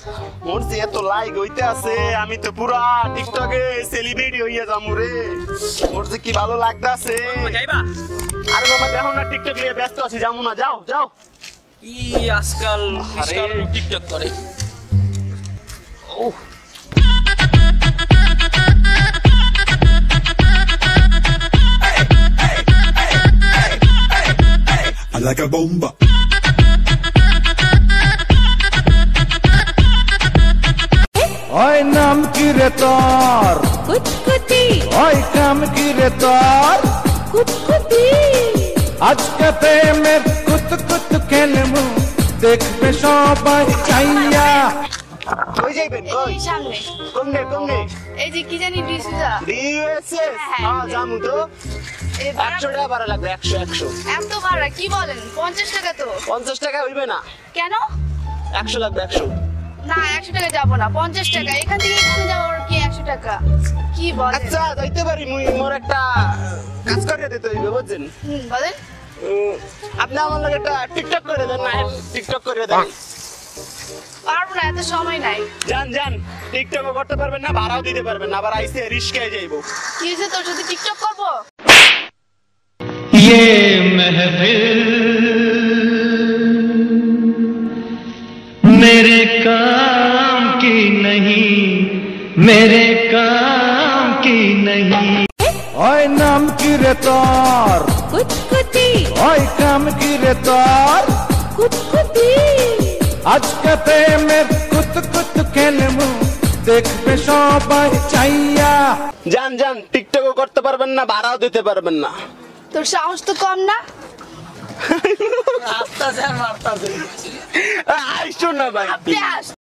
মোর যে এত লাইক হইতে আছে আমি তো পুরা টিকটকে সেলিব্রিটি হইয়া যামু রে। মোর যে কি ভালো লাগতাছে। যাইবা? আরে মামা দেখো না টিকটক নিয়ে ব্যস্ত আছি, যামু না, যাও যাও। কি আজকাল টিকটক করে। I like a bomba. ওই নাম কি রে তোর? কুতকুতি ওই কাম কি রে তোর? কুতকুতি আজকে প্রেমের কুত কুত খেলমু, দেখবে সবাই চাইয়া। কই যাইবেন? কই? এই সামনে কোনে কোনে? এই যে কি জানি ডিসুজা ডিএসএস হ্যাঁ যামু তো। 100 টাকা ভাড়া লাগবে, 100 এত ভাড়া কি বলেন? 50 টাকা তো। 50 টাকা হইবে না, কেন? 100 লাগবে, 100। না 100 টাকা যাবো না, 50 টাকা। এখান থেকে এখানে যাবো কি 100 টাকা? কি বলেন? আচ্ছা যাইতে পারি, মুই মোর একটা কাজ করে দিতে হইবে বুঝছেন। বলেন। আপনি আমার লগে একটা টিকটক করে দেন না, টিকটক করে দেন। পারবো না, এত সময় নাই। যান যান, টিকটকও করতে পারবেন না, ভাড়াও দিতে পারবেন না, আবার আইসে রিস্কায় যাইবো। কি হয়েছে তোর সাথে টিকটক করবো? ये महफिल मेरे काम की नहीं, मेरे काम की नहीं। ओए नाम की रे तोर? কুতকুতি ওই কাম কি রে তোর? কুতকুতি আজকে প্রেমের কুত কুত খেলমু, দেখবে সবাই চাইয়া। যান যান, টিকটকও করতে পারবেন না, ভাড়াও দিতে পারবেন না। তোর সাহস তো কম না। আইসো না ভাই। আপনি আস।